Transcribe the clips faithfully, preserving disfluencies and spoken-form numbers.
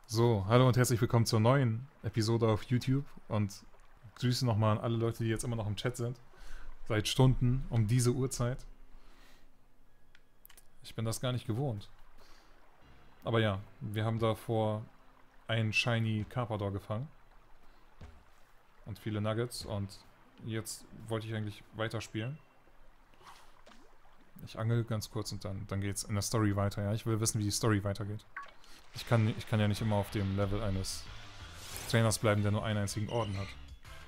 So, hallo und herzlich willkommen zur neuen Episode auf YouTube und Grüße nochmal an alle Leute, die jetzt immer noch im Chat sind. Seit Stunden um diese Uhrzeit. Ich bin das gar nicht gewohnt. Aber ja, wir haben davor einen Shiny Carpador gefangen. Und viele Nuggets und jetzt wollte ich eigentlich weiterspielen. Ich angel ganz kurz und dann, dann geht's in der Story weiter. Ja, ich will wissen, wie die Story weitergeht. Ich kann, ich kann ja nicht immer auf dem Level eines Trainers bleiben, der nur einen einzigen Orden hat.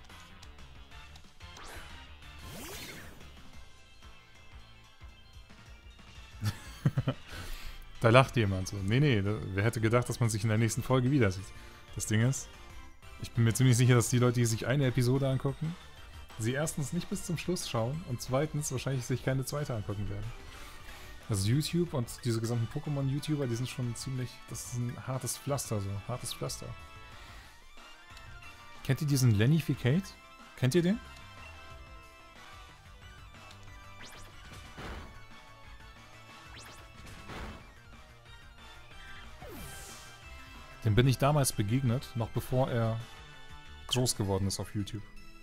Da lacht jemand so. Nee, nee, da, wer hätte gedacht, dass man sich in der nächsten Folge wieder sieht. Das Ding ist, ich bin mir ziemlich sicher, dass die Leute, die sich eine Episode angucken, sie erstens nicht bis zum Schluss schauen und zweitens wahrscheinlich sich keine zweite angucken werden. Also YouTube und diese gesamten Pokémon-YouTuber, die sind schon ziemlich... Das ist ein hartes Pflaster so. Hartes Pflaster. Kennt ihr diesen Lennificate? Kennt ihr den? Dem bin ich damals begegnet, noch bevor er groß geworden ist auf YouTube.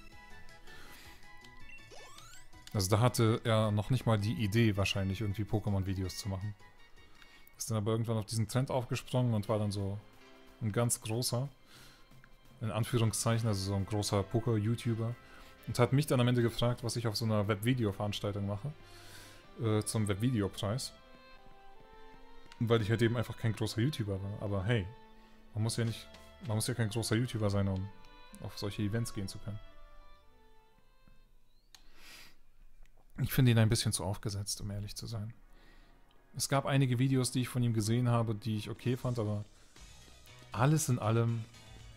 Also da hatte er noch nicht mal die Idee, wahrscheinlich irgendwie Pokémon-Videos zu machen. Ist dann aber irgendwann auf diesen Trend aufgesprungen und war dann so ein ganz großer, in Anführungszeichen, also so ein großer Poké-YouTuber. Und hat mich dann am Ende gefragt, was ich auf so einer Webvideo-Veranstaltung mache. Äh, zum Webvideopreis. Weil ich halt eben einfach kein großer YouTuber war. Aber hey, man muss ja nicht, man muss ja kein großer YouTuber sein, um auf solche Events gehen zu können. Ich finde ihn ein bisschen zu aufgesetzt, um ehrlich zu sein. Es gab einige Videos, die ich von ihm gesehen habe, die ich okay fand, aber alles in allem...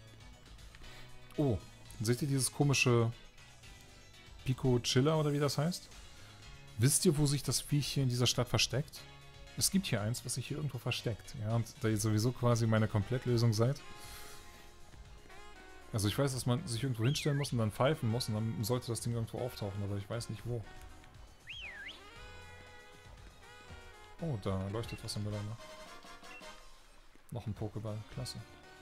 Oh, seht ihr dieses komische Pico Chiller oder wie das heißt? Wisst ihr, wo sich das Viech hier in dieser Stadt versteckt? Es gibt hier eins, was sich hier irgendwo versteckt. Ja, und da ihr sowieso quasi meine Komplettlösung seid. Also ich weiß, dass man sich irgendwo hinstellen muss und dann pfeifen muss und dann sollte das Ding irgendwo auftauchen, aber ich weiß nicht wo. Oh, da leuchtet was im Mülleimer. Noch ein Pokéball, klasse.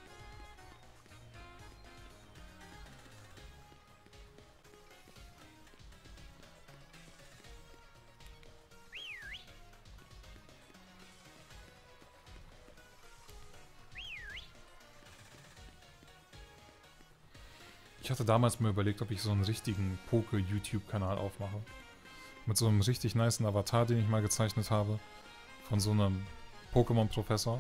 Ich hatte damals mir überlegt, ob ich so einen richtigen Poké-YouTube-Kanal aufmache. Mit so einem richtig nicen Avatar, den ich mal gezeichnet habe. Von so einem Pokémon-Professor.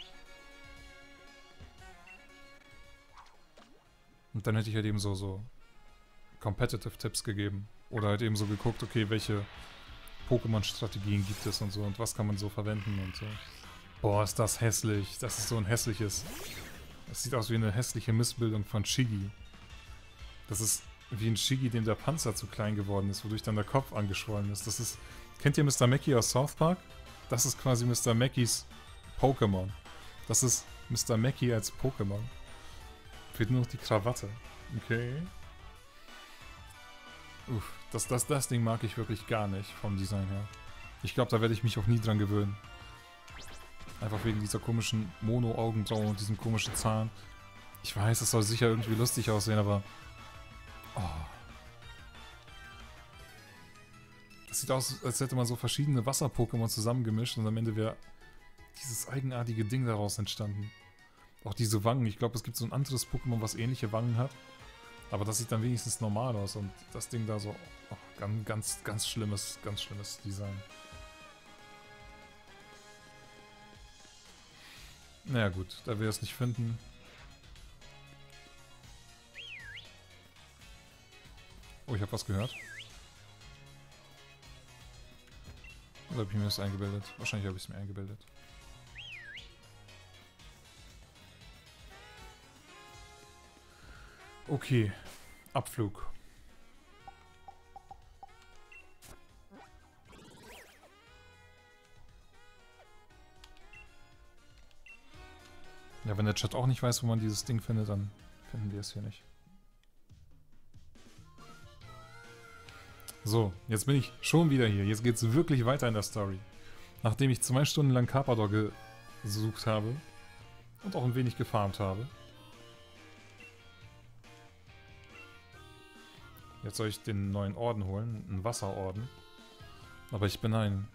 Und dann hätte ich halt eben so, so Competitive-Tipps gegeben. Oder halt eben so geguckt, okay, welche Pokémon-Strategien gibt es und so und was kann man so verwenden und so. Boah, ist das hässlich. Das ist so ein hässliches... Das sieht aus wie eine hässliche Missbildung von Shiggy. Das ist wie ein Shiggy, dem der Panzer zu klein geworden ist, wodurch dann der Kopf angeschwollen ist. Das ist... Kennt ihr Mister Mackey aus South Park? Das ist quasi Mister Mackys Pokémon. Das ist Mister Mackey als Pokémon. Fehlt nur noch die Krawatte. Okay. Uff, das, das, das Ding mag ich wirklich gar nicht vom Design her. Ich glaube, da werde ich mich auch nie dran gewöhnen. Einfach wegen dieser komischen Mono-Augenbraue und diesem komischen Zahn. Ich weiß, es soll sicher irgendwie lustig aussehen, aber... Oh. Das sieht aus, als hätte man so verschiedene Wasser-Pokémon zusammengemischt und am Ende wäre dieses eigenartige Ding daraus entstanden. Auch diese Wangen. Ich glaube, es gibt so ein anderes Pokémon, was ähnliche Wangen hat. Aber das sieht dann wenigstens normal aus und das Ding da so... Oh, ganz, ganz, ganz schlimmes, ganz schlimmes Design. Naja gut, da wir es nicht finden... Oh, ich habe was gehört. Oder habe ich mir das eingebildet? Wahrscheinlich habe ich es mir eingebildet. Okay, Abflug. Ja, wenn der Chat auch nicht weiß, wo man dieses Ding findet, dann finden wir es hier nicht. So, jetzt bin ich schon wieder hier. Jetzt geht es wirklich weiter in der Story. Nachdem ich zwei Stunden lang Carpador gesucht habe, Und auch ein wenig gefarmt habe. Jetzt soll ich den neuen Orden holen, einen Wasserorden. Aber ich bin ein,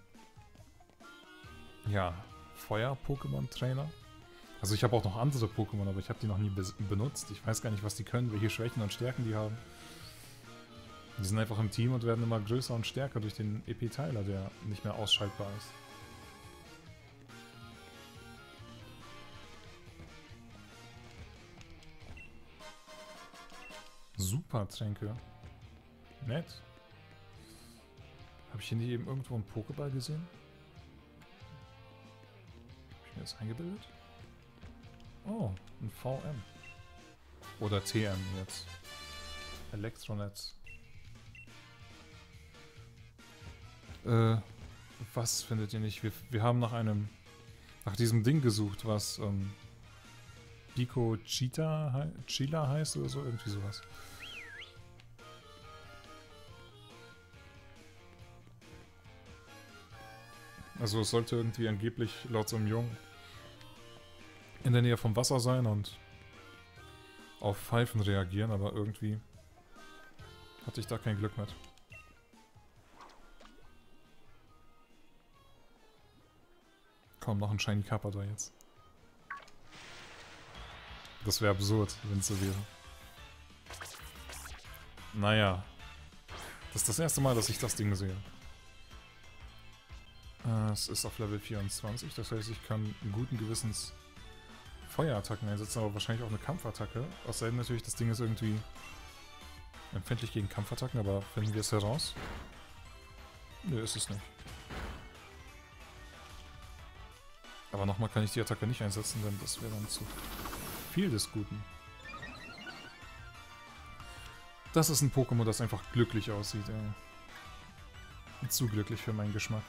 ja, Feuer-Pokémon-Trainer. Also ich habe auch noch andere Pokémon, aber ich habe die noch nie be benutzt. Ich weiß gar nicht, was die können, welche Schwächen und Stärken die haben. Die sind einfach im Team und werden immer größer und stärker durch den E P-Teiler, der nicht mehr ausschaltbar ist. Super Tränke. Nett. Habe ich hier nicht eben irgendwo einen Pokéball gesehen? Habe ich mir das eingebildet? Oh, ein V M. Oder T M jetzt. Elektronetz. Äh, was findet ihr nicht? Wir, wir haben nach einem, nach diesem Ding gesucht, was ähm, Pico Cheetah hei Chila heißt oder so, irgendwie sowas. Also es sollte irgendwie angeblich laut so einem Jungen in der Nähe vom Wasser sein und auf Pfeifen reagieren, aber irgendwie hatte ich da kein Glück mit. Komm, noch ein Shiny Carpador jetzt. Das wäre absurd, wenn es so wäre. Naja. Das ist das erste Mal, dass ich das Ding sehe. Äh, es ist auf Level vierundzwanzig, das heißt, ich kann guten Gewissens Feuerattacken einsetzen, aber wahrscheinlich auch eine Kampfattacke. Außerdem natürlich, das Ding ist irgendwie empfindlich gegen Kampfattacken, aber finden wir es heraus? Nö, ist es nicht. Aber nochmal kann ich die Attacke nicht einsetzen, denn das wäre dann zu viel des Guten. Das ist ein Pokémon, das einfach glücklich aussieht, ey. Zu glücklich für meinen Geschmack.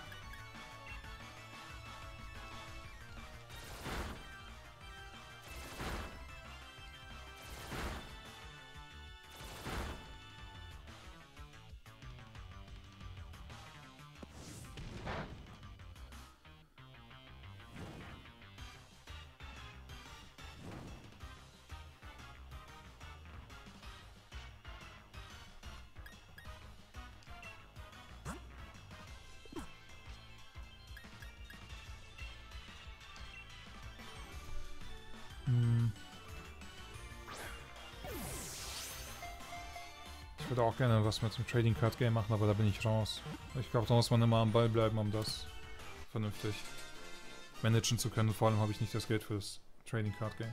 Ich würde auch gerne was mit dem Trading Card Game machen, aber da bin ich raus. Ich glaube, da muss man immer am Ball bleiben, um das vernünftig managen zu können. Vor allem habe ich nicht das Geld für das Trading Card Game.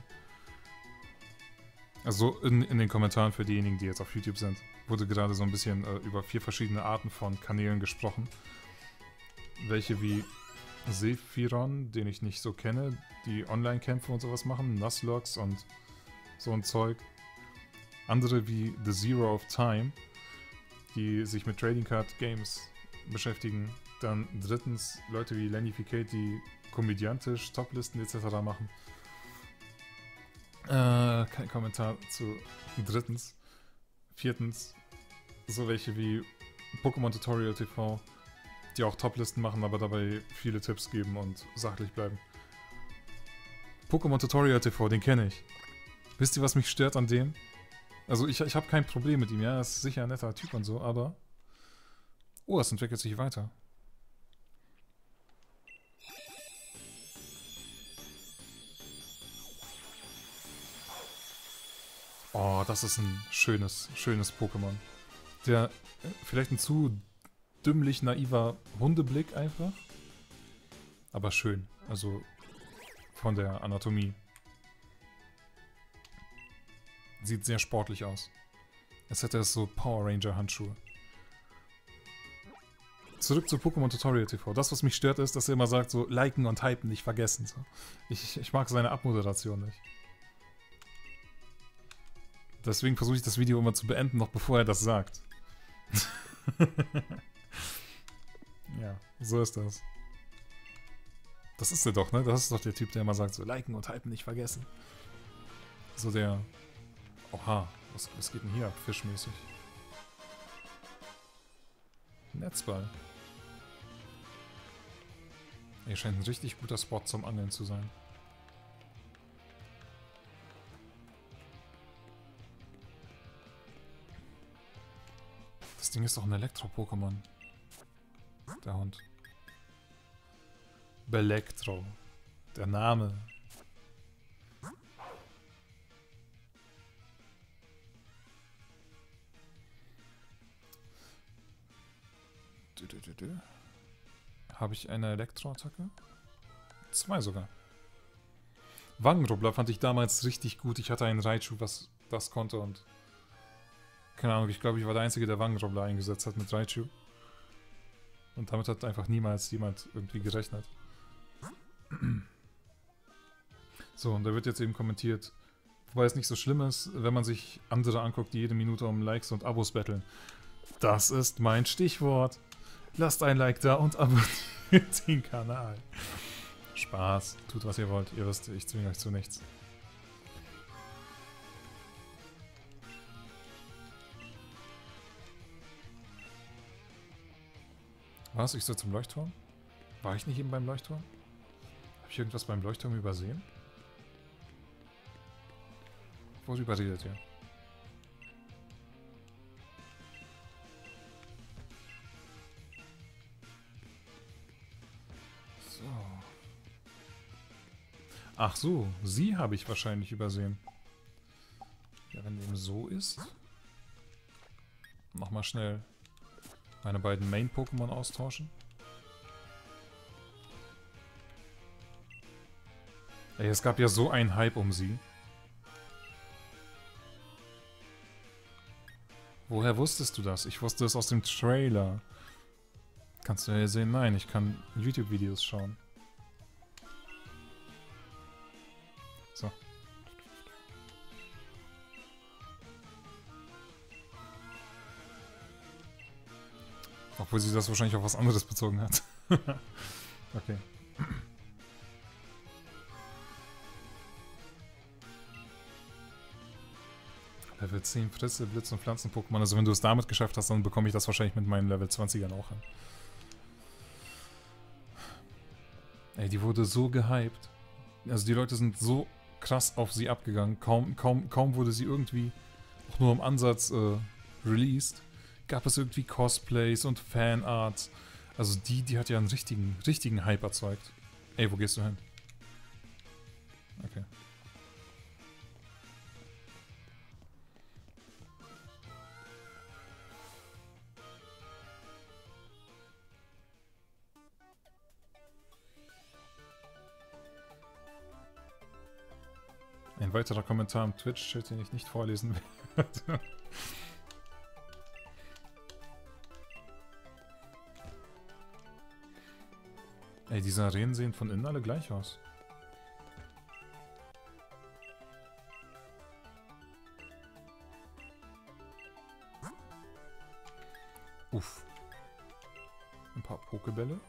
Also in, in den Kommentaren für diejenigen, die jetzt auf YouTube sind, wurde gerade so ein bisschen äh, über vier verschiedene Arten von Kanälen gesprochen. Welche wie Sephiron, den ich nicht so kenne, die Online-Kämpfe und sowas machen, Nuzlockes und so ein Zeug. Andere wie The Zero of Time, die sich mit Trading Card Games beschäftigen. Dann drittens Leute wie Lennificate, die komödiantisch Toplisten et cetera machen. Äh, kein Kommentar zu drittens. Viertens, so welche wie Pokémon Tutorial T V, die auch Toplisten machen, aber dabei viele Tipps geben und sachlich bleiben. Pokémon Tutorial T V, den kenne ich. Wisst ihr, was mich stört an dem? Also ich, ich habe kein Problem mit ihm, ja, er ist sicher ein netter Typ und so, aber... Oh, es entwickelt sich weiter. Oh, das ist ein schönes, schönes Pokémon. Der, vielleicht ein zu dümmlich naiver Hundeblick einfach. Aber schön, also von der Anatomie. Sieht sehr sportlich aus. Als hätte es so Power Ranger Handschuhe. Zurück zu Pokémon Tutorial T V. Das, was mich stört, ist, dass er immer sagt, so liken und hypen nicht vergessen. So. Ich, ich mag seine Abmoderation nicht. Deswegen versuche ich das Video immer zu beenden, noch bevor er das sagt. Ja, so ist das. Das ist er doch, ne? Das ist doch der Typ, der immer sagt, so liken und hypen nicht vergessen. So der... Oha, was, was geht denn hier ab, fischmäßig? Netzball. Hier scheint ein richtig guter Spot zum Angeln zu sein. Das Ding ist doch ein Elektro-Pokémon. Der Hund. Belektro. Der Name. Habe ich eine Elektroattacke? Zwei sogar. Wangenrubbler fand ich damals richtig gut. Ich hatte einen Raichu, was das konnte und... Keine Ahnung, ich glaube, ich war der Einzige, der Wangenrubbler eingesetzt hat mit Raichu. Und damit hat einfach niemals jemand irgendwie gerechnet. So, und da wird jetzt eben kommentiert, wobei es nicht so schlimm ist, wenn man sich andere anguckt, die jede Minute um Likes und Abos betteln. Das ist mein Stichwort. Lasst ein Like da und abonniert den Kanal. Spaß. Tut, was ihr wollt. Ihr wisst, ich zwinge euch zu nichts. Was? Ich soll zum Leuchtturm? War ich nicht eben beim Leuchtturm? Habe ich irgendwas beim Leuchtturm übersehen? Worüber redet ihr? So. Ach so, sie habe ich wahrscheinlich übersehen. Ja, wenn dem so ist. Nochmal schnell meine beiden Main-Pokémon austauschen. Ey, es gab ja so einen Hype um sie. Woher wusstest du das? Ich wusste es aus dem Trailer. Kannst du ja sehen? Nein, ich kann YouTube-Videos schauen. So. Obwohl sie das wahrscheinlich auf was anderes bezogen hat. Okay. Level zehn Fritze, Blitz- und Pflanzen-Pokémon. Also wenn du es damit geschafft hast, dann bekomme ich das wahrscheinlich mit meinen Level zwanzigern auch hin. Ey, die wurde so gehypt. Also die Leute sind so krass auf sie abgegangen. Kaum, kaum, kaum wurde sie irgendwie auch nur im Ansatz äh, released, gab es irgendwie Cosplays und Fanarts. Also die, die hat ja einen richtigen, richtigen Hype erzeugt. Ey, wo gehst du hin? Okay. Ein weiterer Kommentar im Twitch-Chat, den ich nicht vorlesen werde. Ey, diese Arenen sehen von innen alle gleich aus. Uff. Ein paar Pokebälle.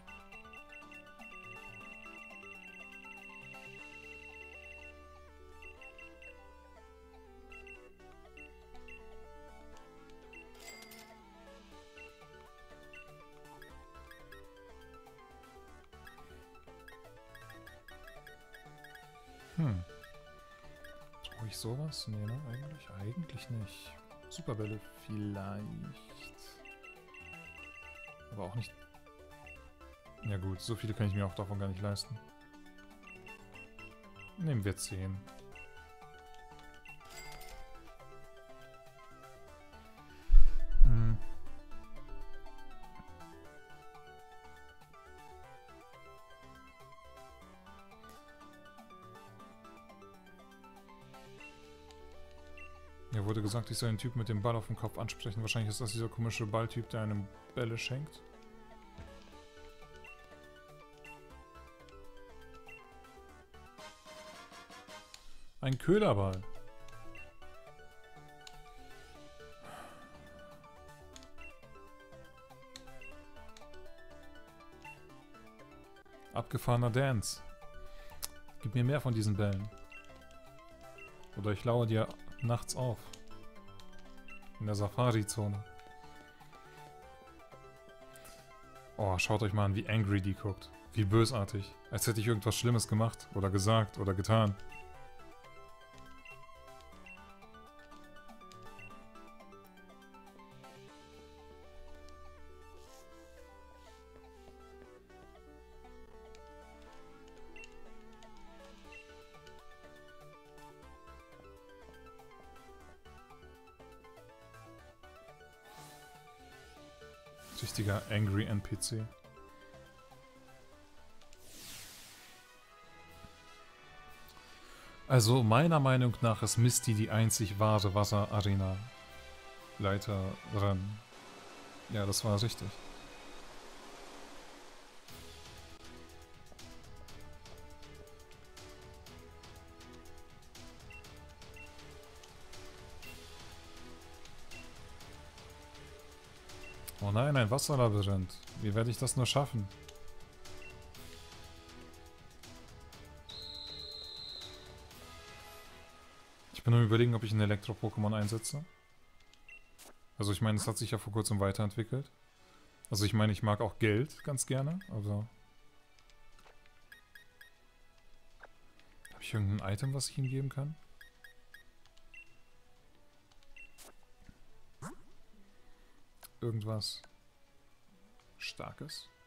Hm. Brauche ich sowas? Nee, ne? Eigentlich, eigentlich nicht. Superbälle vielleicht. Aber auch nicht. Ja gut, so viele kann ich mir auch davon gar nicht leisten. Nehmen wir zehn. Hm. Mir wurde gesagt, ich soll den Typ mit dem Ball auf dem Kopf ansprechen. Wahrscheinlich ist das dieser komische Balltyp, der einem Bälle schenkt. Ein Köderball. Abgefahrener Dance. Gib mir mehr von diesen Bällen. Oder ich lauere dir nachts auf. In der Safari-Zone. Oh, schaut euch mal an, wie angry die guckt. Wie bösartig. Als hätte ich irgendwas Schlimmes gemacht. Oder gesagt. Oder getan. Richtiger Angry N P C. Also meiner Meinung nach ist Misty die einzig wahre Wasser-Arena-Leiterin. Ja, das war richtig. Oh nein, ein Wasserlabyrinth. Wie werde ich das nur schaffen? Ich bin nur überlegen, ob ich ein Elektro-Pokémon einsetze. Also ich meine, es hat sich ja vor kurzem weiterentwickelt. Also ich meine, ich mag auch Geld ganz gerne, aber... Habe ich irgendein Item, was ich ihm geben kann? Irgendwas Starkes?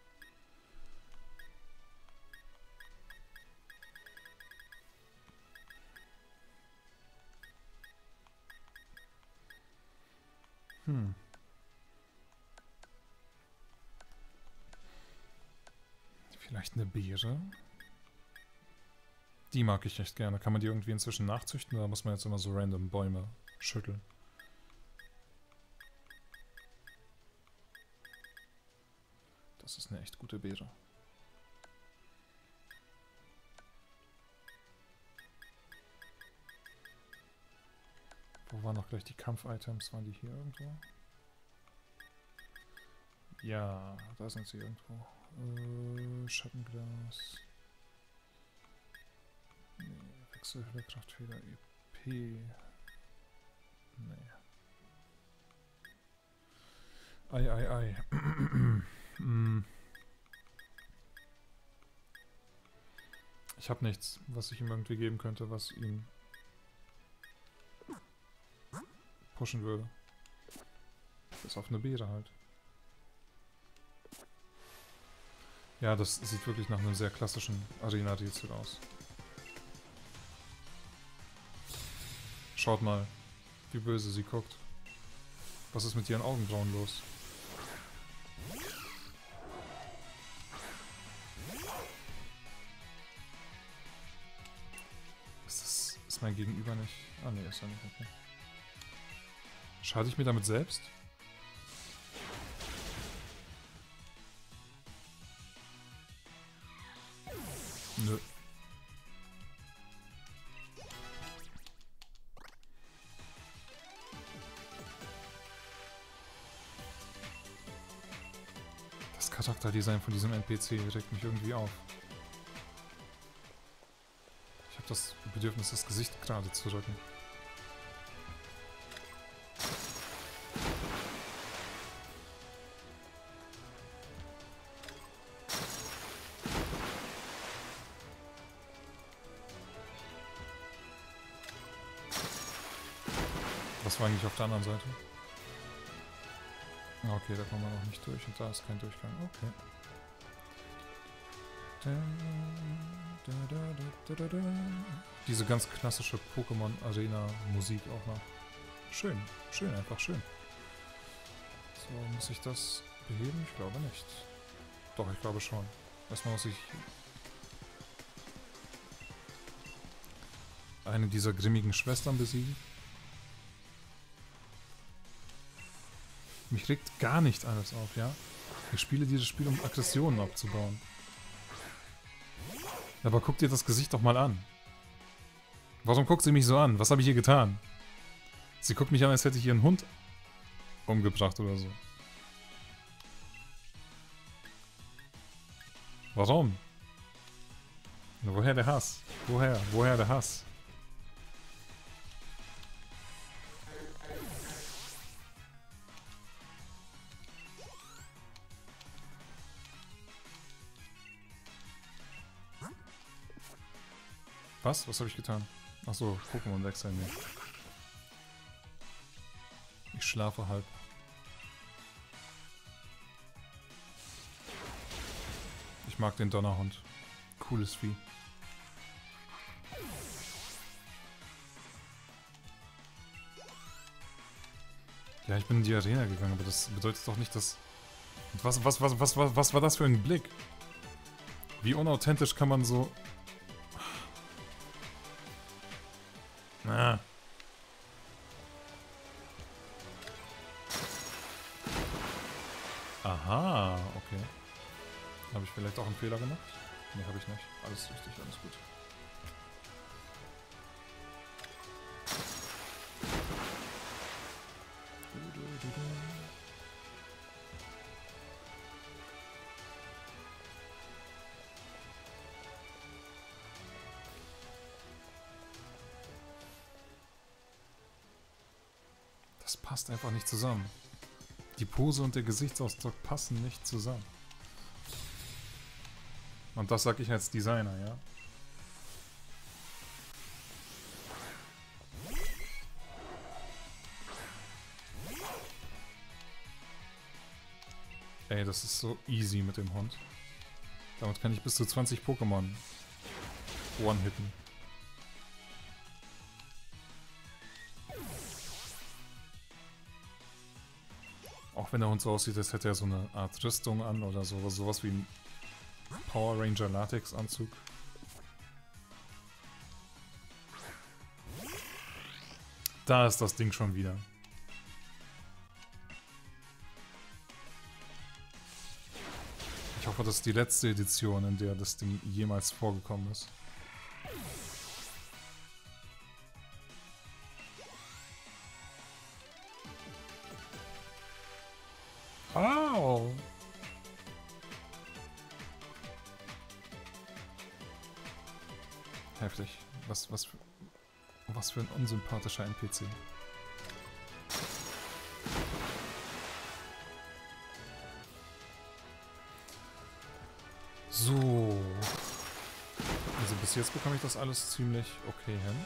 Hm. Vielleicht eine Beere? Die mag ich echt gerne. Kann man die irgendwie inzwischen nachzüchten oder muss man jetzt immer so random Bäume schütteln? Das ist eine echt gute Beere. Wo waren noch gleich die Kampf-Items? Waren die hier irgendwo? Ja, da sind sie irgendwo. Äh, Schattenglas. Nee, Wechselhülle, Kraftfeder, E P. Nee. Ei, ei, ei. hm. Ich habe nichts, was ich ihm irgendwie geben könnte, was ihn pushen würde. Bis auf eine Beere halt. Ja, das sieht wirklich nach einem sehr klassischen Arena-Rätsel aus. Schaut mal, wie böse sie guckt. Was ist mit ihren Augenbrauen los? Ist das... Ist mein Gegenüber nicht... Ah ne, ist er nicht, okay. Schade ich mir damit selbst? Nö. Das Charakterdesign von diesem N P C regt mich irgendwie auf. Ich habe das Bedürfnis, das Gesicht gerade zu rücken. Was war eigentlich auf der anderen Seite? Okay, da kommen wir noch nicht durch und da ist kein Durchgang. Okay. Diese ganz klassische Pokémon-Arena-Musik auch noch. Schön, schön, einfach schön. So, muss ich das beheben? Ich glaube nicht. Doch, ich glaube schon. Erstmal muss ich eine dieser grimmigen Schwestern besiegen. Mich regt gar nicht alles auf, ja? Ich spiele dieses Spiel, um Aggressionen abzubauen. Aber guck dir das Gesicht doch mal an. Warum guckt sie mich so an? Was habe ich ihr getan? Sie guckt mich an, als hätte ich ihren Hund umgebracht oder so. Warum? Woher der Hass? Woher? Woher der Hass? Was? Was habe ich getan? Achso, Pokémon wechseln nicht. Ich schlafe halb. Ich mag den Donnerhund. Cooles Vieh. Ja, ich bin in die Arena gegangen, aber das bedeutet doch nicht, dass Und was, was, was, was, was, was war das für ein Blick? Wie unauthentisch kann man so... Ah. Aha, okay. Habe ich vielleicht auch einen Fehler gemacht? Ne, habe ich nicht. Alles richtig, alles gut. Das passt einfach nicht zusammen. Die Pose und der Gesichtsausdruck passen nicht zusammen. Und das sage ich als Designer, ja? Ey, das ist so easy mit dem Hund. Damit kann ich bis zu zwanzig Pokémon one-hitten. Auch wenn der Hund so aussieht, als hätte er so eine Art Rüstung an oder so, sowas wie ein Power Ranger Latex Anzug. Da ist das Ding schon wieder. Ich hoffe, das ist die letzte Edition, in der das Ding jemals vorgekommen ist. Au! Heftig. Was, was, für, was für ein unsympathischer N P C. So. Also bis jetzt bekomme ich das alles ziemlich okay hin.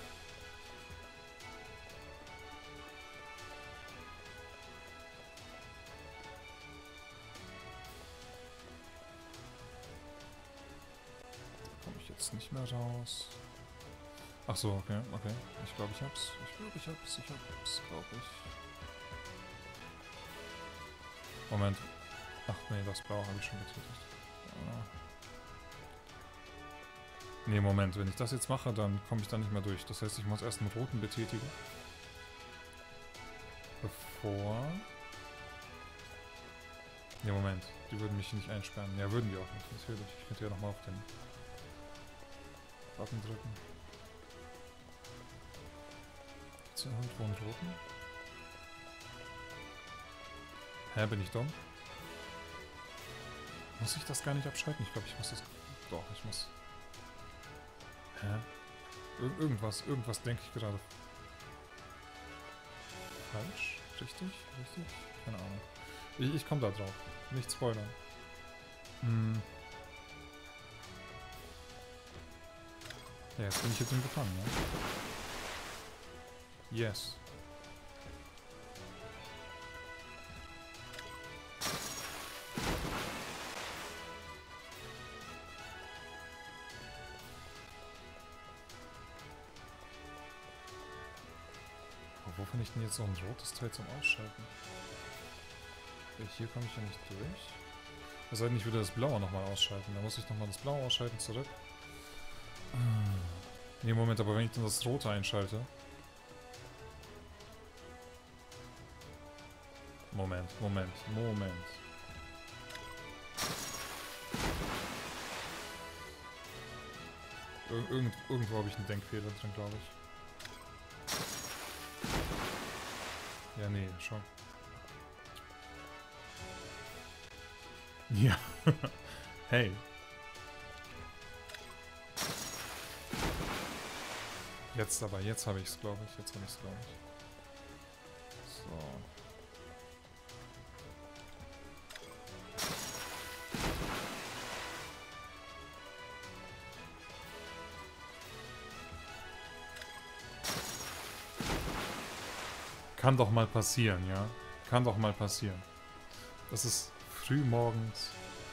Nicht mehr raus. Ach so, okay, okay. Ich glaube, ich hab's. Ich glaube, ich hab's. Ich hab's, glaube ich. Moment. Ach nee, das Blau habe ich schon getätigt. Ah. Nee, Moment. Wenn ich das jetzt mache, dann komme ich da nicht mehr durch. Das heißt, ich muss erst einen roten betätigen. Bevor... Nee, Moment. Die würden mich nicht einsperren. Ja, würden die auch nicht. Natürlich. Ich könnte ja nochmal auf den Button drücken. Gibt's hier irgendwo einen roten? Hä, bin ich dumm? Muss ich das gar nicht abschalten? Ich glaube, ich muss das... Doch, ich muss... Hä? Ir irgendwas, irgendwas denke ich gerade. Falsch? Richtig? Richtig? Keine Ahnung. Ich, ich komme da drauf. Nicht spoilern. Hm. Ja, jetzt bin ich jetzt im Gefangen, ne? Yes. Aber wo finde ich denn jetzt so ein rotes Teil zum Ausschalten? Hier komme ich ja nicht durch. Es sei denn, ich würde das Blaue nochmal ausschalten. Da muss ich nochmal das Blaue ausschalten, zurück. Ne, Moment, aber wenn ich dann das Rote einschalte... Moment, Moment, Moment. Ir irgend irgendwo habe ich einen Denkfehler drin, glaube ich. Ja, nee, schon. Ja. Hey. Jetzt aber, jetzt habe ich es, glaube ich. Jetzt habe ich es, glaube ich. So. Kann doch mal passieren, ja? Kann doch mal passieren. Das ist früh morgens.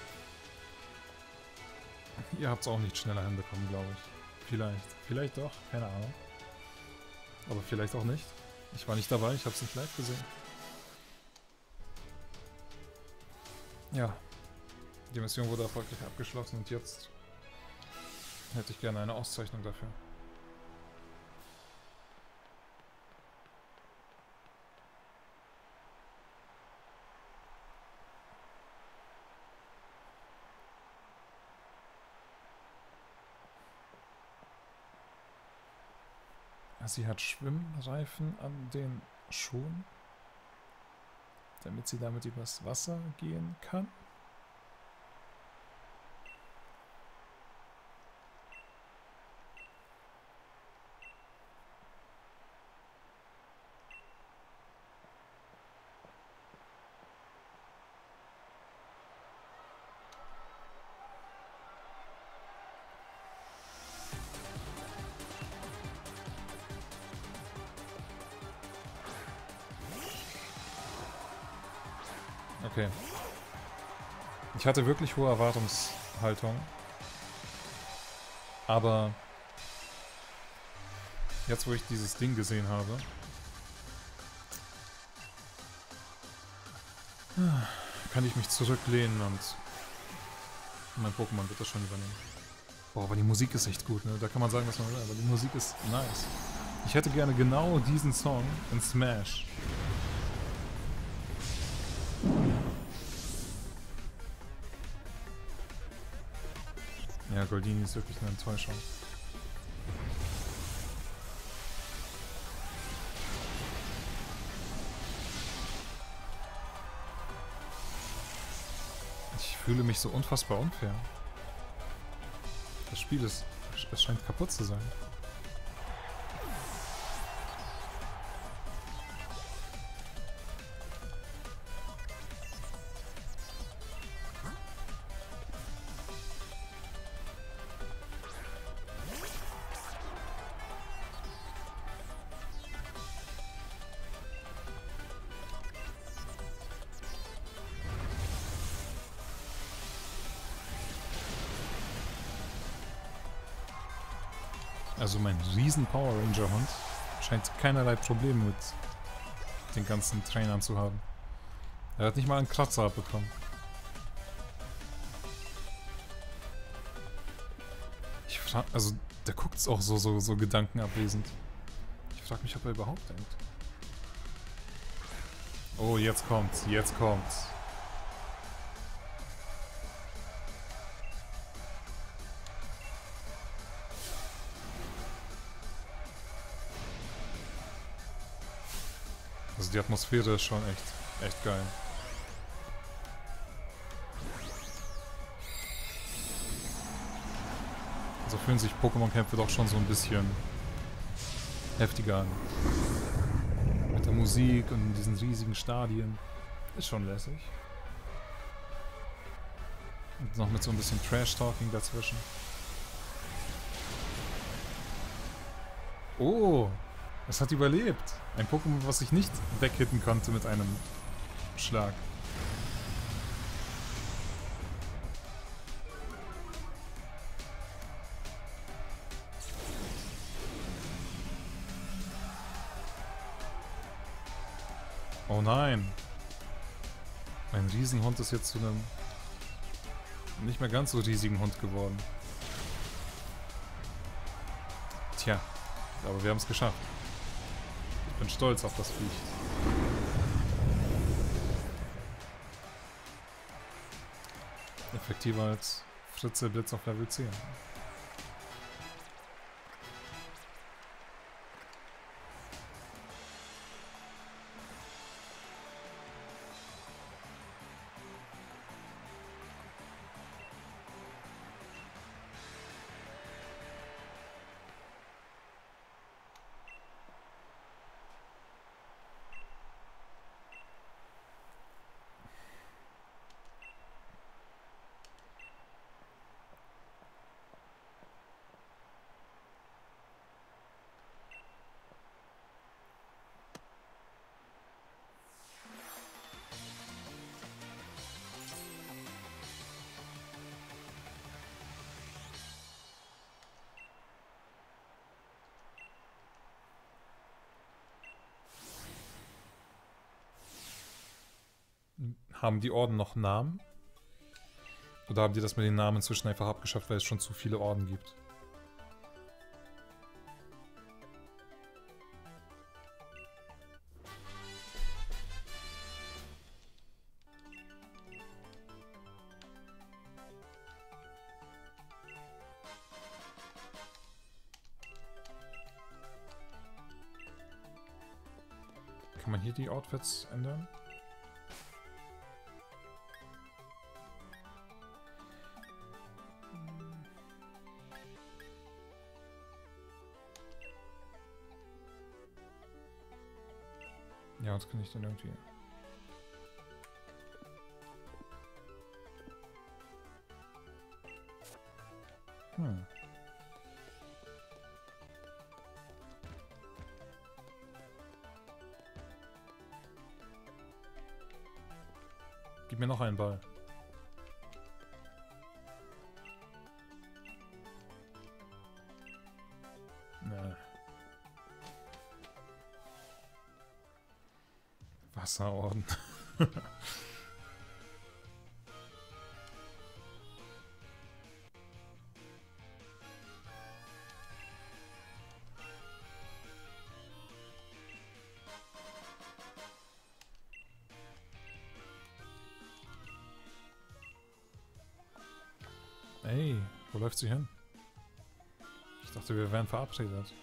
Ihr habt es auch nicht schneller hinbekommen, glaube ich. Vielleicht. Vielleicht doch. Keine Ahnung. Aber vielleicht auch nicht. Ich war nicht dabei. Ich habe es nicht live gesehen. Ja, die Mission wurde erfolgreich abgeschlossen und jetzt hätte ich gerne eine Auszeichnung dafür. Sie hat Schwimmreifen an den Schuhen, damit sie damit übers Wasser gehen kann. Okay. Ich hatte wirklich hohe Erwartungshaltung. Aber jetzt, wo ich dieses Ding gesehen habe, kann ich mich zurücklehnen und mein Pokémon wird das schon übernehmen. Boah, aber die Musik ist echt gut, ne? Da kann man sagen, was man will, aber die Musik ist nice. Ich hätte gerne genau diesen Song in Smash. Ja, Goldini ist wirklich eine Enttäuschung. Ich fühle mich so unfassbar unfair. Das Spiel ist... Es scheint kaputt zu sein. Also mein riesen Power Ranger Hund scheint keinerlei Probleme mit den ganzen Trainern zu haben. Er hat nicht mal einen Kratzer abbekommen. Ich frage, also der guckt auch so, so, so gedankenabwesend. Ich frage mich, ob er überhaupt denkt. Oh, jetzt kommt's, jetzt kommt's. Also die Atmosphäre ist schon echt, echt geil. So fühlen sich Pokémon-Kämpfe doch schon so ein bisschen heftiger an. Mit der Musik und diesen riesigen Stadien. Ist schon lässig. Und noch mit so ein bisschen Trash-Talking dazwischen. Oh! Es hat überlebt. Ein Pokémon, was ich nicht weghitten konnte mit einem Schlag. Oh nein. Mein Riesenhund ist jetzt zu einem nicht mehr ganz so riesigen Hund geworden. Tja, aber wir haben es geschafft. Ich bin stolz auf das Viech. Effektiver als Fritze Blitz auf Level zehn. Haben die Orden noch Namen? Oder haben die das mit den Namen inzwischen einfach abgeschafft, weil es schon zu viele Orden gibt? Kann man hier die Outfits ändern? Ja, das kann ich dann irgendwie... Hm. Gib mir noch einen Ball. Nee. Wasserorden. Ey, wo läuft sie hin? Ich dachte, wir wären verabredet.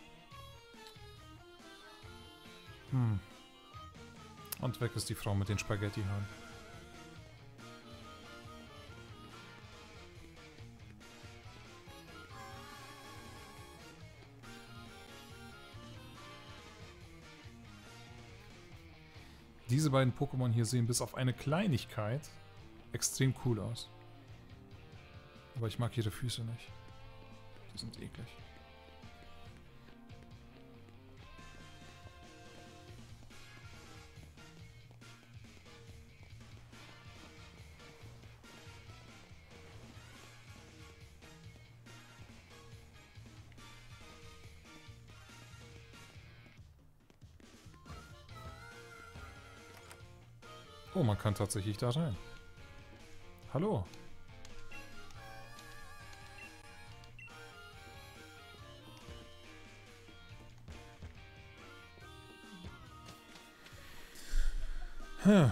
Hm. Und weg ist die Frau mit den Spaghetti-Haaren. Diese beiden Pokémon hier sehen bis auf eine Kleinigkeit extrem cool aus. Aber ich mag ihre Füße nicht. Die sind eklig. Oh, man kann tatsächlich da rein. Hallo. Hm.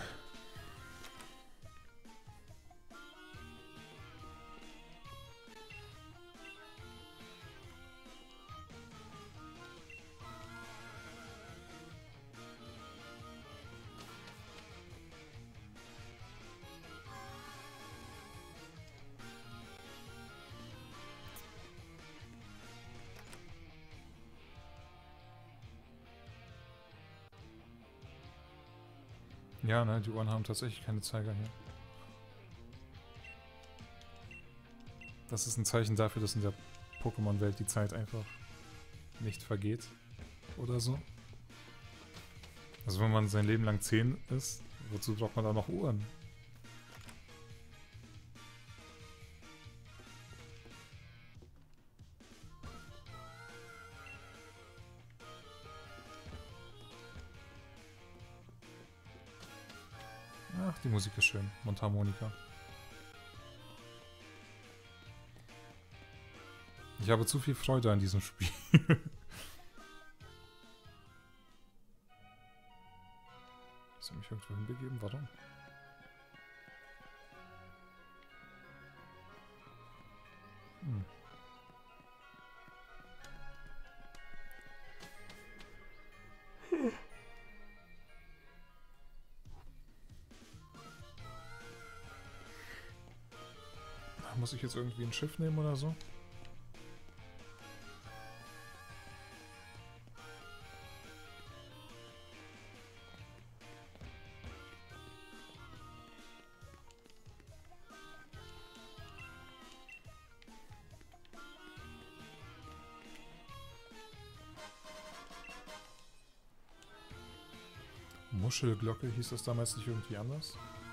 Ja, ne, die Ohren haben tatsächlich keine Zeiger hier. Das ist ein Zeichen dafür, dass in der Pokémon-Welt die Zeit einfach nicht vergeht. Oder so. Also wenn man sein Leben lang zehn ist, wozu braucht man da noch Uhren? Ach, die Musik ist schön. Mundharmonika. Ich habe zu viel Freude an diesem Spiel. Hast du mich irgendwo hinbegeben? Warum? Hm. Muss ich jetzt irgendwie ein Schiff nehmen oder so? Muschelglocke, hieß das damals nicht irgendwie anders?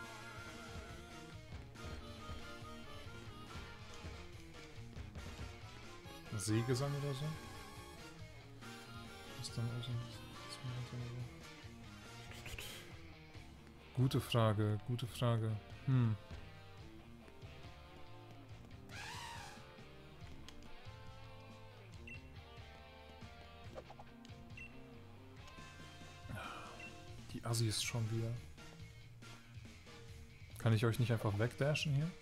Seegesang oder so? Was dann also Gute Frage, gute Frage. Hm. die Assis schon wieder. Kann ich euch nicht einfach wegdashen hier?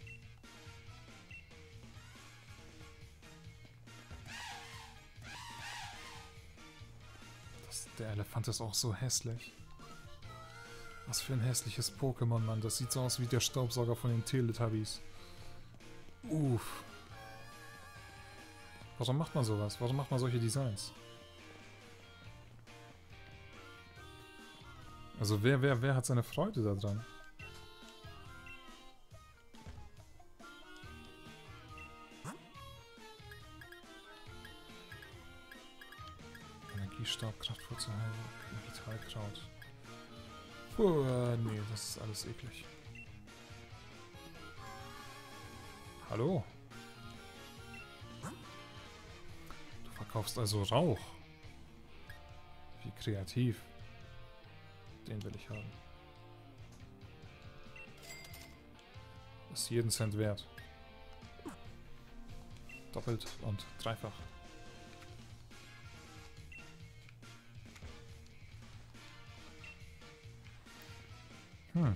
Das, der Elefant ist auch so hässlich. Was für ein hässliches Pokémon, Mann. Das sieht so aus wie der Staubsauger von den Teletubbies. Uff. Warum macht man sowas? Warum macht man solche Designs? Also wer, wer, wer hat seine Freude daran? Energiestab, Kraftwurzelheilung, Vitalkraut. Puh, äh, nee, das ist alles eklig. Hallo? Du verkaufst also Rauch. Wie kreativ. Den will ich haben. Ist jeden Cent wert. Doppelt und dreifach. Hm.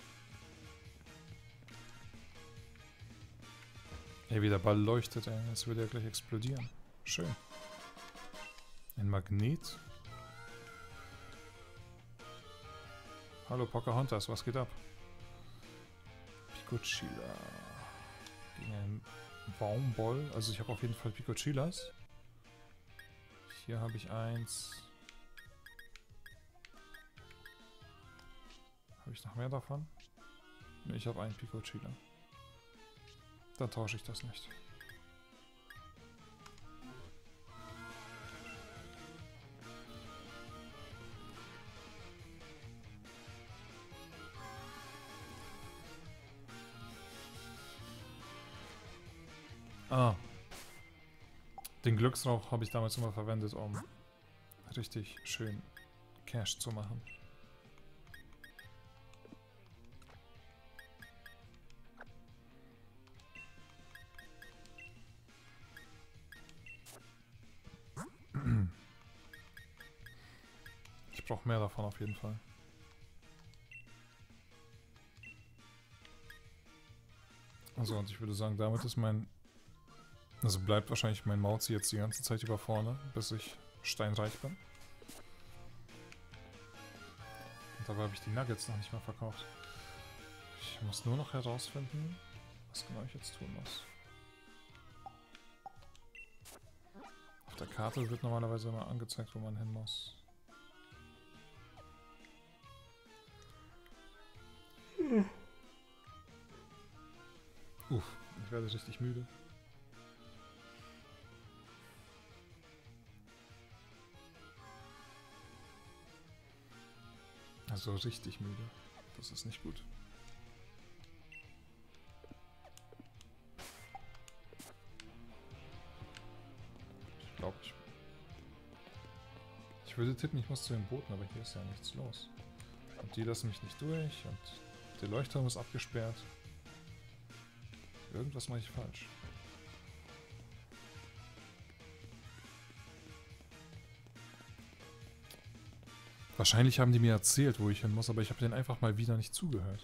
Ey, wie der Ball leuchtet, ey. Jetzt wird er gleich explodieren. Schön. Ein Magnet. Hallo Pocahontas, was geht ab? Picochilla. Gegen einen Baumball. Also ich habe auf jeden Fall Picochillas. Hier habe ich eins. Habe ich noch mehr davon? Ne, ich habe einen Picochilla. Dann tausche ich das nicht. Ah. Den Glücksrauch habe ich damals immer verwendet, um richtig schön Cash zu machen. Ich brauche mehr davon auf jeden Fall. Also und ich würde sagen, damit ist mein... Also bleibt wahrscheinlich mein Mauzi jetzt die ganze Zeit über vorne, bis ich steinreich bin. Und dabei habe ich die Nuggets noch nicht mal verkauft. Ich muss nur noch herausfinden, was genau ich jetzt tun muss. Auf der Karte wird normalerweise immer angezeigt, wo man hin muss. Uff, ich werde richtig müde. Also richtig müde. Das ist nicht gut. Ich glaube, ich... Ich würde tippen, ich muss zu den Booten, aber hier ist ja nichts los. Und die lassen mich nicht durch und der Leuchtturm ist abgesperrt. Irgendwas mache ich falsch. Wahrscheinlich haben die mir erzählt, wo ich hin muss, aber ich habe denen einfach mal wieder nicht zugehört.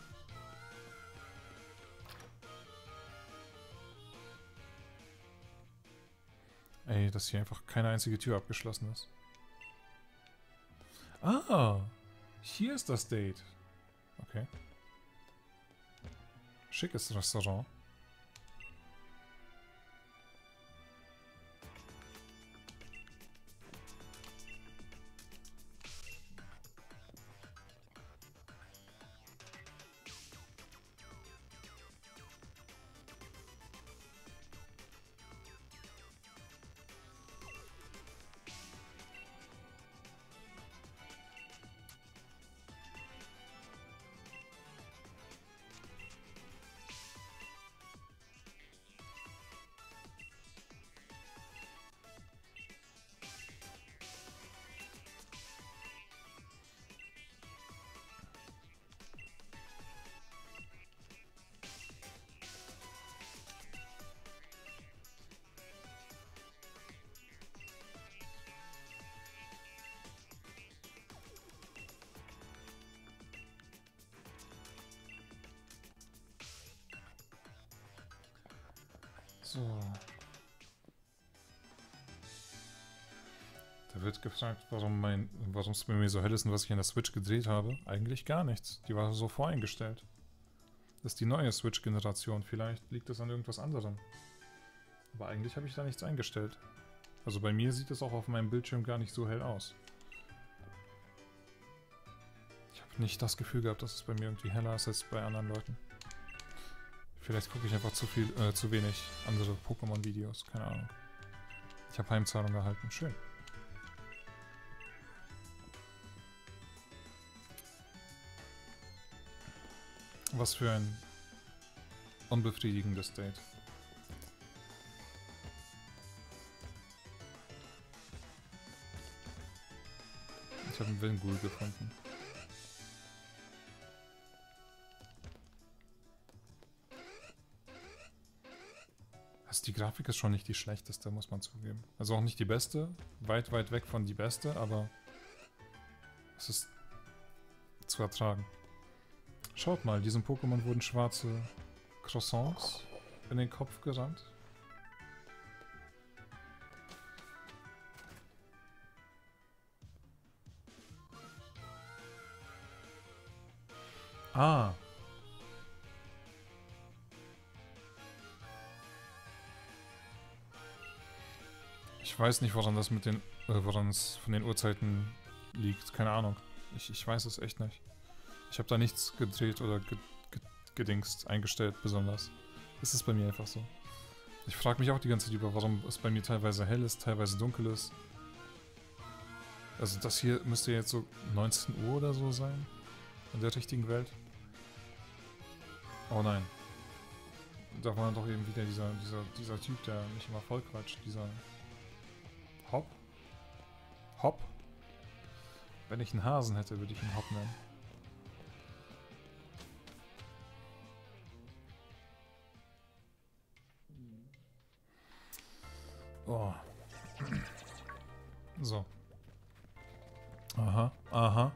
Ey, dass hier einfach keine einzige Tür abgeschlossen ist. Ah, hier ist das Date. Okay. Schickes Restaurant. So. Da wird gefragt, warum mein, warum es bei mir so hell ist und was ich in der Switch gedreht habe. Eigentlich gar nichts. Die war so voreingestellt. Das ist die neue Switch-Generation. Vielleicht liegt das an irgendwas anderem. Aber eigentlich habe ich da nichts eingestellt. Also bei mir sieht es auch auf meinem Bildschirm gar nicht so hell aus. Ich habe nicht das Gefühl gehabt, dass es bei mir irgendwie heller ist als bei anderen Leuten. Vielleicht gucke ich einfach zu viel, äh, zu wenig andere Pokémon-Videos. Keine Ahnung. Ich habe Heimzahlung erhalten. Schön. Was für ein unbefriedigendes Date. Ich habe einen Willen-Ghoul gefunden. Also die Grafik ist schon nicht die schlechteste, muss man zugeben. Also auch nicht die beste. Weit, weit weg von die beste, aber es ist zu ertragen. Schaut mal, diesem Pokémon wurden schwarze Croissants in den Kopf gerammt. Ah. Ich weiß nicht, woran das mit den, äh, woran es von den Uhrzeiten liegt. Keine Ahnung. Ich, ich weiß es echt nicht. Ich habe da nichts gedreht oder ge ge gedingst, eingestellt besonders. Es ist bei mir einfach so. Ich frage mich auch die ganze Zeit über, warum es bei mir teilweise hell ist, teilweise dunkel ist. Also das hier müsste jetzt so neunzehn Uhr oder so sein. In der richtigen Welt. Oh nein. Da war doch eben wieder dieser, dieser, dieser Typ, der mich immer voll quatscht. Dieser Hop. Hop. Wenn ich einen Hasen hätte, würde ich ihn Hop nennen. Oh. So. Aha, aha.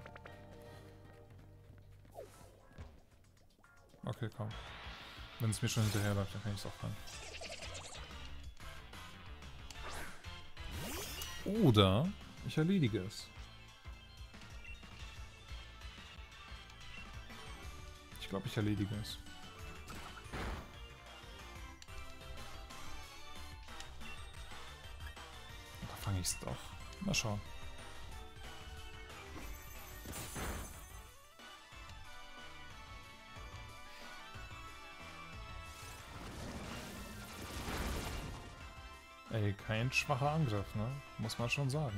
Okay, komm. Wenn es mir schon hinterherläuft, dann kann ich es auch fangen. Oder ich erledige es. Ich glaube, ich erledige es. Da fange ich es doch. Mal schauen. Ey, kein schwacher Angriff, ne? Muss man schon sagen.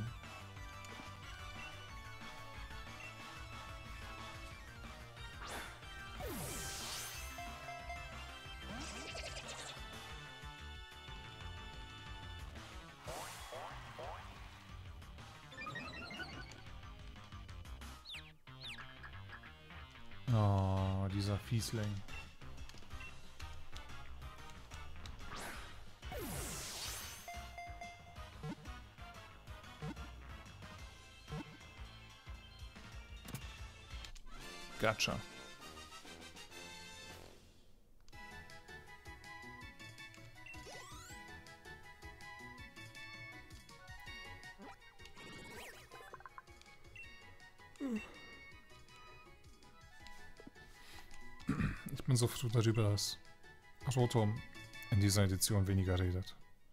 Oh, dieser Fiesling. Gotcha. Ich bin so froh darüber, dass Rotom in dieser Edition weniger redet.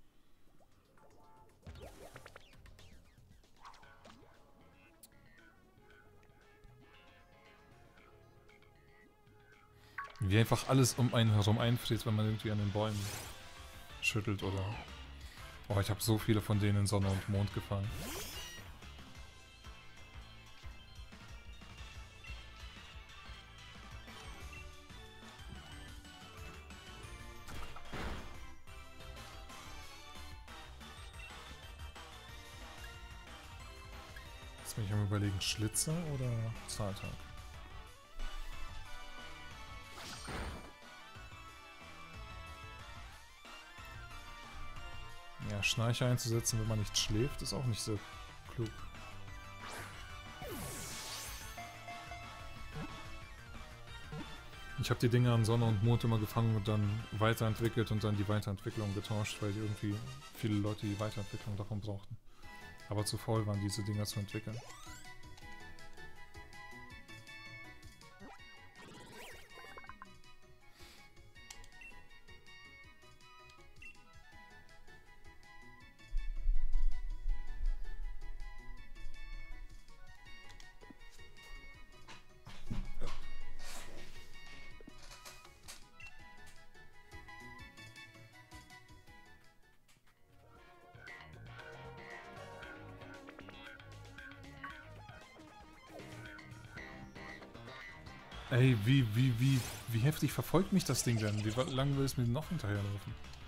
Wie einfach alles um einen herum einfriert, wenn man irgendwie an den Bäumen schüttelt oder... Oh, ich habe so viele von denen in Sonne und Mond gefangen. Jetzt bin ich am Überlegen, Schlitzer oder Zahltag? Ja, Schnarcher einzusetzen, wenn man nicht schläft, ist auch nicht so klug. Ich habe die Dinger an Sonne und Mond immer gefangen und dann weiterentwickelt und dann die Weiterentwicklung getauscht, weil die irgendwie viele Leute die Weiterentwicklung davon brauchten. Aber zu faul waren, diese Dinger zu entwickeln. Ey, wie, wie, wie, wie heftig verfolgt mich das Ding denn? Wie lange will es mir noch hinterherlaufen?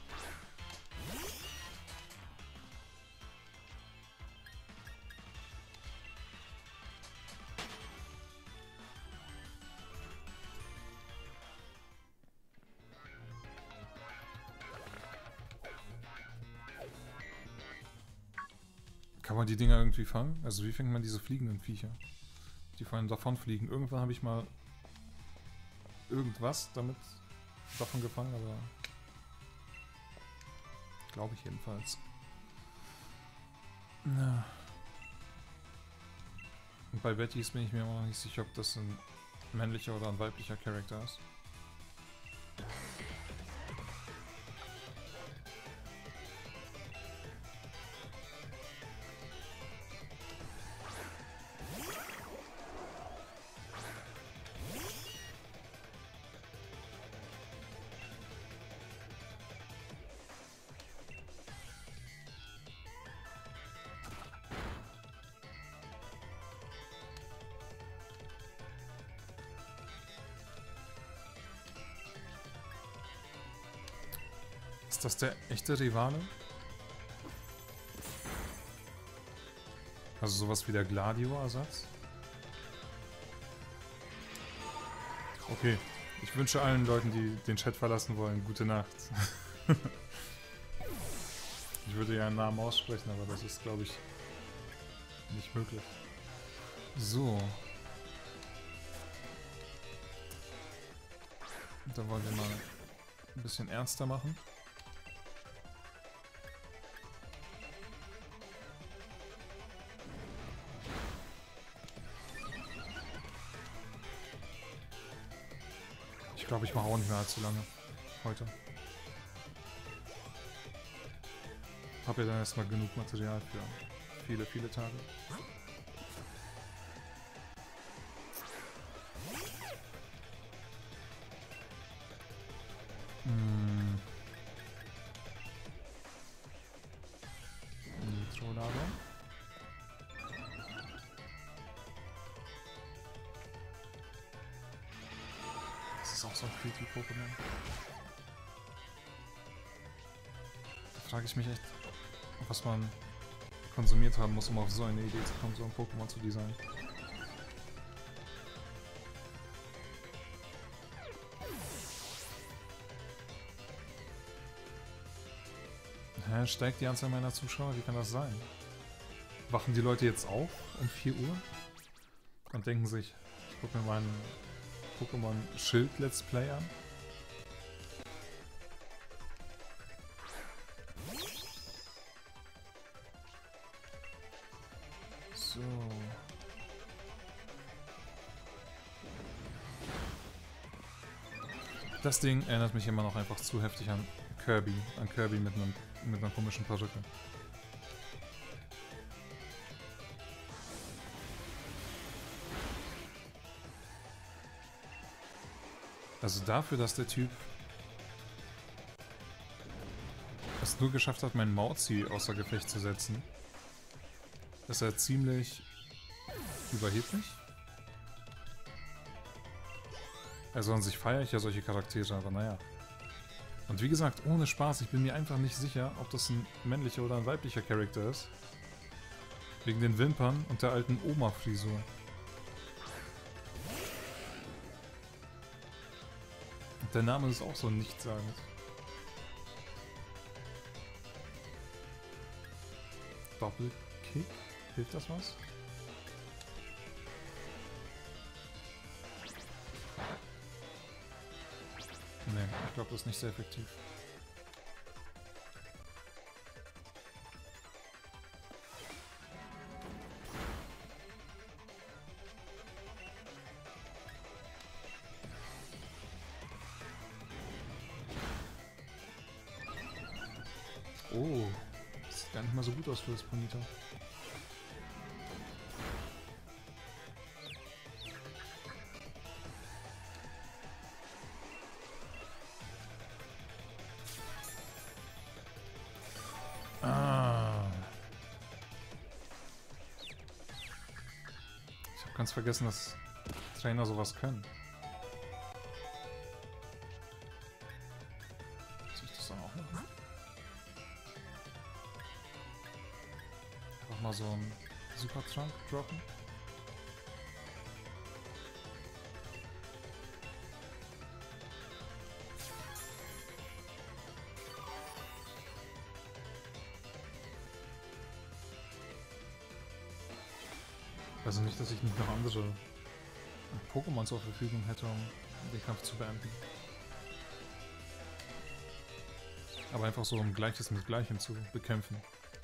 Kann man die Dinger irgendwie fangen? Also wie fängt man diese fliegenden Viecher? Die vor allem davon fliegen. Irgendwann habe ich mal irgendwas damit davon gefangen, aber glaube ich jedenfalls. Na. Und bei Bettys bin ich mir immer noch nicht sicher, ob das ein männlicher oder ein weiblicher Charakter ist. Ist das der echte Rivale? Also sowas wie der Gladio-Ersatz? Okay, ich wünsche allen Leuten, die den Chat verlassen wollen, gute Nacht. Ich würde ja einen Namen aussprechen, aber das ist, glaube ich, nicht möglich. So. Da wollen wir mal ein bisschen ernster machen. Ich glaube, ich mache auch nicht mehr allzu lange heute. Habe ja dann erstmal genug Material für viele, viele Tage. Hm. Nitro-Lager. Das ist auch so ein Creepy-Pokémon. Da frage ich mich echt, was man konsumiert haben muss, um auf so eine Idee zu kommen, so ein Pokémon zu designen. Hä, steigt die Anzahl meiner Zuschauer? Wie kann das sein? Wachen die Leute jetzt auf um vier Uhr und denken sich, ich gucke mir meinen Pokémon Schild Let's Play an? So. Das Ding erinnert mich immer noch einfach zu heftig an Kirby. An Kirby mit, einem, mit einer komischen Perücke. Also dafür, dass der Typ es nur geschafft hat, meinen Mauzi außer Gefecht zu setzen, ist er ziemlich überheblich. Also an sich feiere ich ja solche Charaktere, aber naja. Und wie gesagt, ohne Spaß, ich bin mir einfach nicht sicher, ob das ein männlicher oder ein weiblicher Charakter ist. Wegen den Wimpern und der alten Oma-Frisur. Der Name ist auch so nichtssagend. Doppelkick? Hilft das was? Nee, ich glaube, das ist nicht sehr effektiv. Oh, das sieht gar nicht mal so gut aus für das Ponyta. Ah. Ich habe ganz vergessen, dass Trainer sowas können. Soll ich das dann auch machen? Einfach mal so einen Super-Trunk droppen. Also nicht, dass ich nicht noch andere Pokémon zur Verfügung hätte, um den Kampf zu beenden. Aber einfach so, um Gleiches mit Gleichem zu bekämpfen.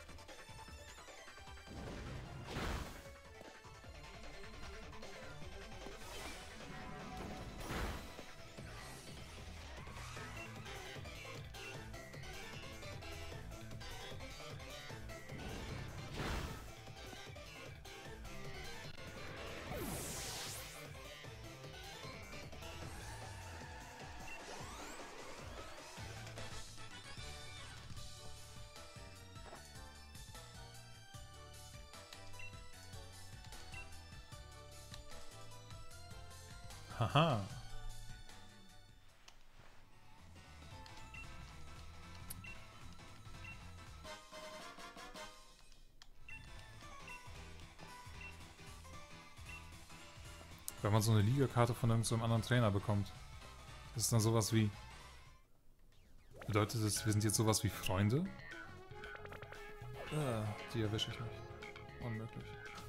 Haha. Wenn man so eine Liga-Karte von irgendeinem so anderen Trainer bekommt, das ist dann sowas wie... Bedeutet das, wir sind jetzt sowas wie Freunde? Äh, die erwische ich nicht. Unmöglich.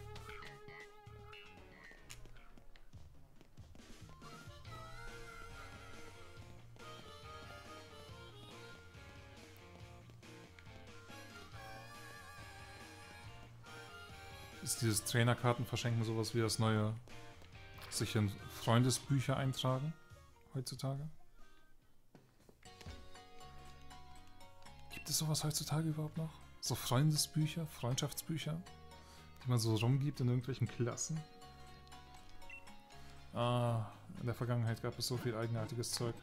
Ist dieses Trainerkarten verschenken sowas wie das neue sich in Freundesbücher eintragen heutzutage? Gibt es sowas heutzutage überhaupt noch? So Freundesbücher, Freundschaftsbücher, die man so rumgibt in irgendwelchen Klassen? Ah, in der Vergangenheit gab es so viel eigenartiges Zeug.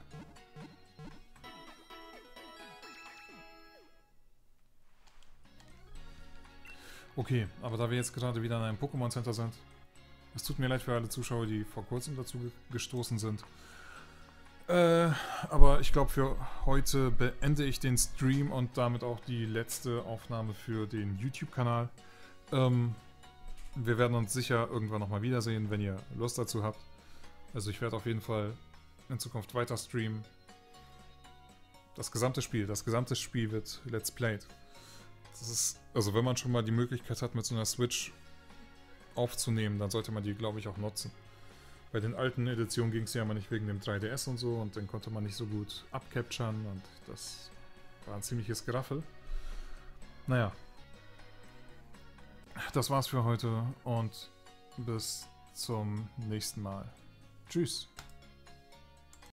Okay, aber da wir jetzt gerade wieder in einem Pokémon Center sind, es tut mir leid für alle Zuschauer, die vor kurzem dazu ge gestoßen sind. Äh, aber ich glaube, für heute beende ich den Stream und damit auch die letzte Aufnahme für den YouTube-Kanal. Ähm, wir werden uns sicher irgendwann nochmal wiedersehen, wenn ihr Lust dazu habt. Also ich werde auf jeden Fall in Zukunft weiter streamen. Das gesamte Spiel, das gesamte Spiel wird Let's Played. Das ist, also wenn man schon mal die Möglichkeit hat, mit so einer Switch aufzunehmen, dann sollte man die, glaube ich, auch nutzen. Bei den alten Editionen ging es ja immer nicht wegen dem drei D S und so und dann konnte man nicht so gut abcapturen und das war ein ziemliches Geraffel. Naja. Das war's für heute und bis zum nächsten Mal. Tschüss.